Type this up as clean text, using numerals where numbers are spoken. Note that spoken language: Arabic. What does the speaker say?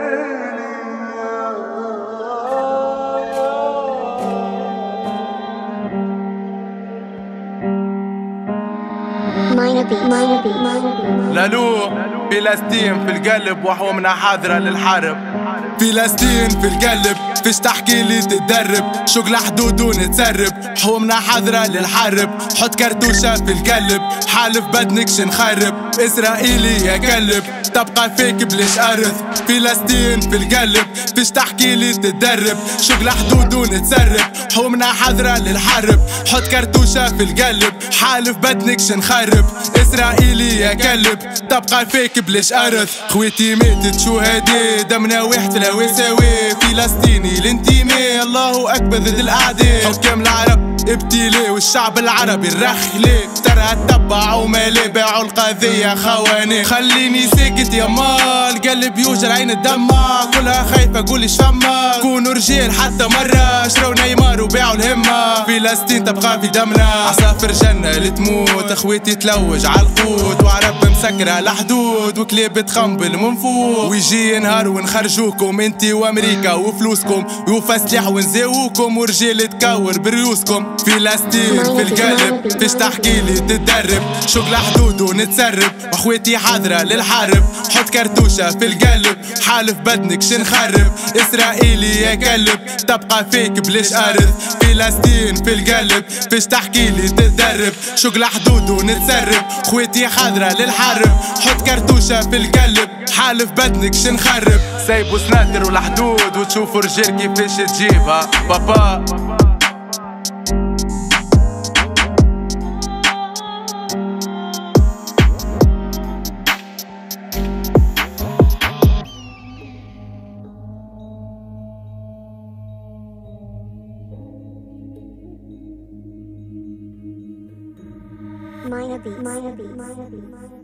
لالو فلسطين في القلب وحومنا حاضرة للحرب. فلسطين في القلب فيش تحكي لي تتدرب، شغل حدود ونتسرب، حومنا حاضرة للحرب. حط كرتوشة في القلب حالف بدنكش نخرب، إسرائيلي يا كلب تبقى فيك بليش أرث. فلسطين في القلب فيش تحكي لي تتدرب، شغل حدود ونتسرب، حومنا حاضرة للحرب. حط كرتوشة في القلب حالف بدنكش نخرب، إسرائيلي يا كلب تبقى فيك بليش أرث. خويتي ماتت شو هادي دمنا واحد لا ويساوي، فلسطيني الانتماء الله أكبر ضد الأعداء. حكام العرب ابتلاء والشعب العربي الرخلي، ترى تبعوا مالي باعوا القضية خواني. خليني ساكت يا مال قلب يوجع عين الدمع، كلها خايفة قولي شفما، كونوا رجال حتى مرة شروا نيمار وباعوا الهمة. فلسطين تبقى في دمنا عصافر جنة لتموت، اخواتي تلوج عالقوت وعرب مسكرة الحدود وكلاب تخنبل من فوق. ويجي نهار ونخرجوكم انتي وامريكا وفلوسكم ويوفى سلاح ونزاووكم ورجال تكور بريوسكم. فلسطين في القلب فيش تحكي لي تتدرب، شغل حدود ونتسرب، واخواتي حاضرة للحرب. حط كرتوشة في القلب حالف بدنكش نخرب، إسرائيلي يا كلب تبقى فيك بليش أرث. فلسطين في القلب فيش تحكي لي تتدرب، شغل حدود ونتسرب، خواتي حاضرة للحرب. حط كرتوشة في القلب حالف بدنكش نخرب. سايبوا سناتر والحدود وتشوفوا رجال كيفاش تجيبها بابا. Minor beats.